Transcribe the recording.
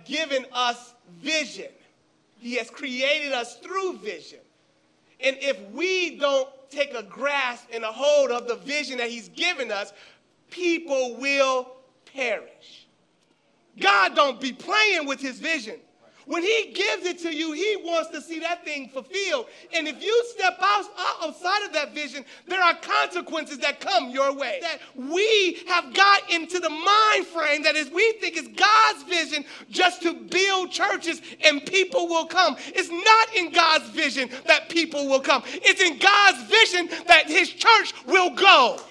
given us vision. He has created us through vision. And if we don't take a grasp and a hold of the vision that he's given us, people will perish. God don't be playing with his vision. When he gives it to you, he wants to see that thing fulfilled. And if you step outside of that vision, there are consequences that come your way. That we have got into the mind frame that is we think is God's vision just to build churches and people will come. It's not in God's vision that people will come. It's in God's vision that his church will go.